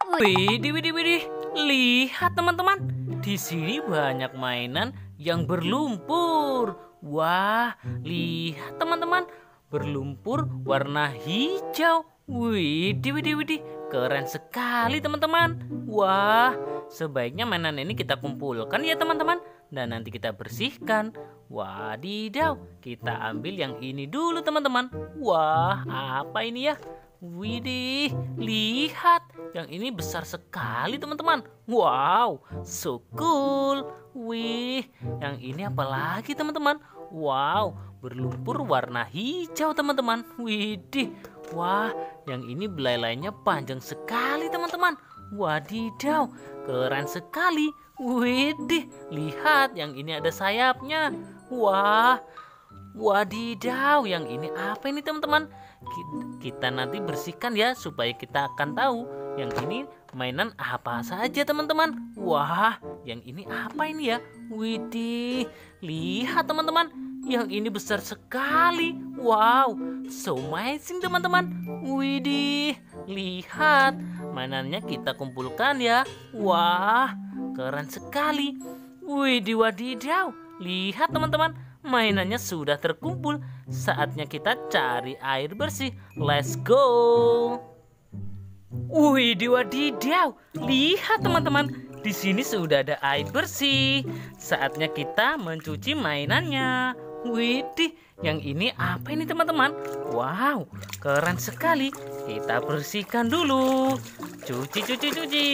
Widih, widih, widih. Lihat teman-teman, di sini banyak mainan yang berlumpur. Wah, lihat teman-teman, berlumpur warna hijau. Widih, widih, widih. Keren sekali teman-teman. Wah, sebaiknya mainan ini kita kumpulkan ya teman-teman. Dan nanti kita bersihkan. Wadidaw, kita ambil yang ini dulu teman-teman. Wah, apa ini ya? Widih, lihat, yang ini besar sekali teman-teman. Wow, so cool. Wih, yang ini apa lagi teman-teman? Wow, berlumpur warna hijau teman-teman. Widih, wah, yang ini belalainya panjang sekali teman-teman. Wadidaw, keren sekali. Widih, lihat, yang ini ada sayapnya. Wah, wadidaw, yang ini apa ini teman-teman? Kita nanti bersihkan ya supaya kita akan tahu yang ini mainan apa saja teman-teman. Wah, yang ini apa ini ya? Widih, lihat teman-teman, yang ini besar sekali. Wow, so amazing teman-teman. Widih, lihat, mainannya kita kumpulkan ya. Wah, keren sekali. Widih, wadidaw, lihat teman-teman, mainannya sudah terkumpul. Saatnya kita cari air bersih. Let's go. Widih, wadidaw, lihat teman-teman, di sini sudah ada air bersih. Saatnya kita mencuci mainannya. Widih, yang ini apa ini teman-teman? Wow, keren sekali. Kita bersihkan dulu. Cuci, cuci, cuci.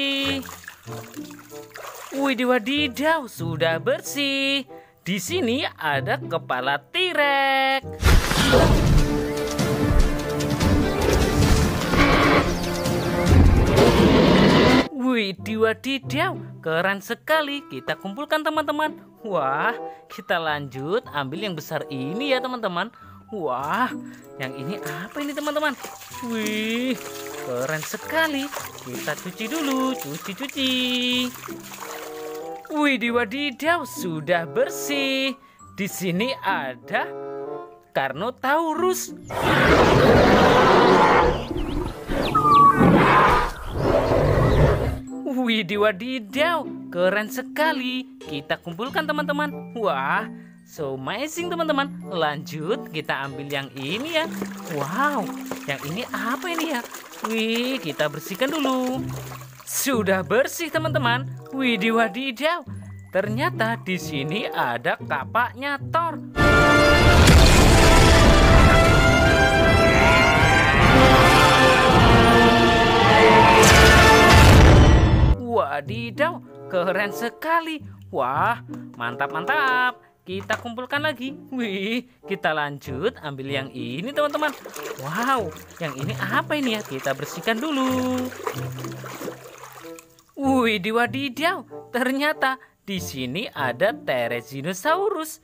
Widih, wadidaw, sudah bersih. Di sini ada kepala T-Rex. Widih, wadidaw, keren sekali. Kita kumpulkan teman-teman. Wah, kita lanjut ambil yang besar ini ya teman-teman. Wah, yang ini apa ini teman-teman? Wih, keren sekali. Kita cuci dulu, cuci-cuci. Widih, wadidaw, sudah bersih. Di sini ada Carnotaurus. Widih, wadidaw, keren sekali. Kita kumpulkan teman-teman. Wah, so amazing teman-teman. Lanjut, kita ambil yang ini ya. Wow, yang ini apa ini ya? Wih, kita bersihkan dulu. Sudah bersih teman-teman. Widih, wadidaw, ternyata di sini ada kapaknya Thor. Wadidaw, keren sekali. Wah, mantap-mantap. Kita kumpulkan lagi. Wih, kita lanjut ambil yang ini teman-teman. Wow, yang ini apa ini ya? Kita bersihkan dulu. Widih, wadidaw, ternyata di sini ada Therizinosaurus.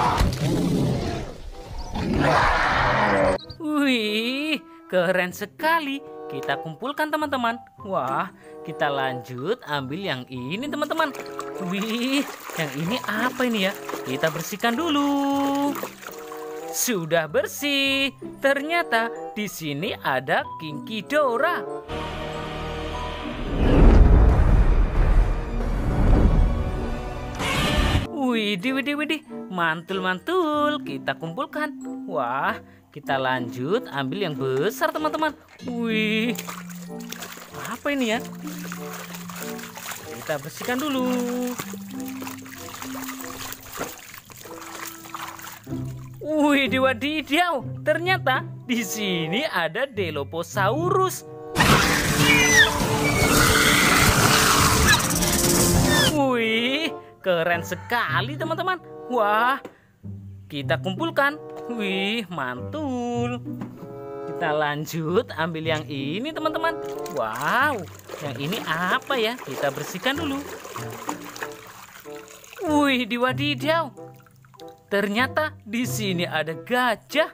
Wih, keren sekali. Kita kumpulkan teman-teman. Wah, kita lanjut ambil yang ini teman-teman. Wih, yang ini apa ini ya? Kita bersihkan dulu. Sudah bersih. Ternyata di sini ada King Ghidorah. Widih, widih, widih, mantul-mantul. Kita kumpulkan. Wah, kita lanjut ambil yang besar teman-teman. Wih, apa ini ya? Kita bersihkan dulu. Widih, wadidaw, ternyata di sini ada Dilophosaurus. Wih, keren sekali teman-teman. Wah, kita kumpulkan. Wih, mantul. Kita lanjut ambil yang ini teman-teman. Wow, yang ini apa ya? Kita bersihkan dulu. Wih, wadidaw, ternyata di sini ada gajah.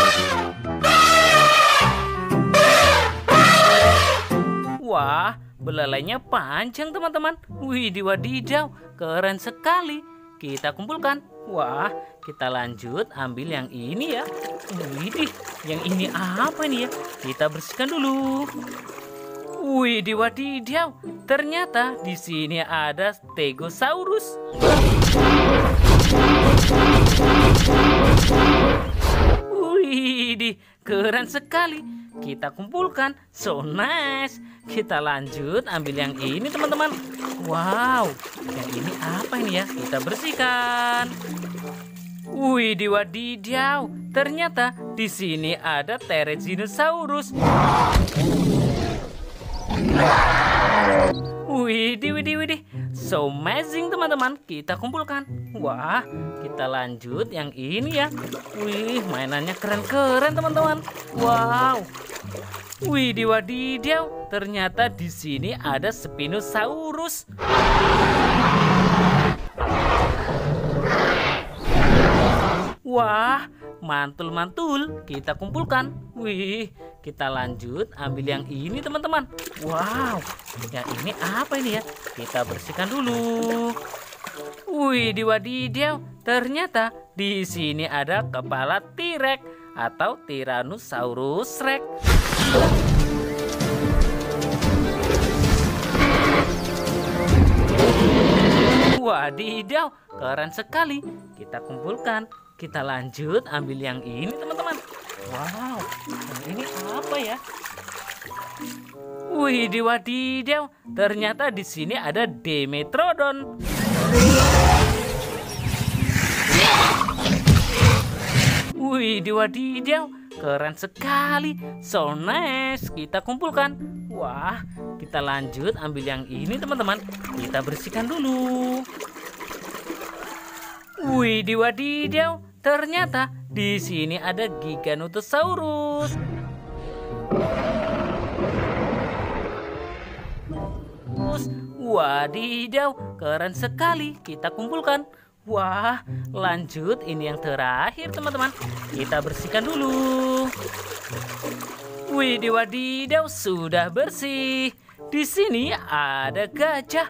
Wah, belalainya panjang teman-teman. Wih, wadidaw, keren sekali. Kita kumpulkan. Wah, kita lanjut ambil yang ini ya. Widih, yang ini apa ini ya? Kita bersihkan dulu. Wih, wadidaw, ternyata di sini ada Stegosaurus. Wih, keren sekali. Kita kumpulkan, so nice. Kita lanjut ambil yang ini teman-teman. Wow, yang ini apa ini ya? Kita bersihkan. Wih, wadidaw, ternyata di sini ada Therizinosaurus. Widih, so amazing teman-teman. Kita kumpulkan. Wah, kita lanjut yang ini ya. Wih, mainannya keren-keren teman-teman. Wow. Wadidaw, ternyata di sini ada Spinosaurus. Wah, mantul-mantul. Kita kumpulkan. Wih, kita lanjut ambil yang ini teman-teman. Wow, yang ini apa ini ya? Kita bersihkan dulu. Wih, wadidaw, ternyata di sini ada kepala T-Rex atau Tyrannosaurus Rex. Wadidaw, keren sekali. Kita kumpulkan. Kita lanjut ambil yang ini teman-teman. Wow, yang ini apa ya? Wih, wadidaw, ternyata di sini ada Dimetrodon. Wih, wadidaw, keren sekali, so nice. Kita kumpulkan. Wah, kita lanjut ambil yang ini teman-teman. Kita bersihkan dulu. Wih, wadidaw, ternyata di sini ada Giganotosaurus. Wadidaw, keren sekali. Kita kumpulkan. Wah, lanjut ini yang terakhir teman-teman. Kita bersihkan dulu. Wih, wadidaw, sudah bersih. Di sini ada gajah.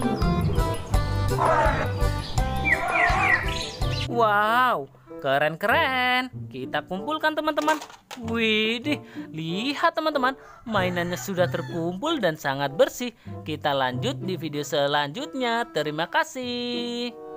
Wow, keren-keren. Kita kumpulkan teman-teman. Widih, lihat teman-teman, mainannya sudah terkumpul dan sangat bersih. Kita lanjut di video selanjutnya. Terima kasih.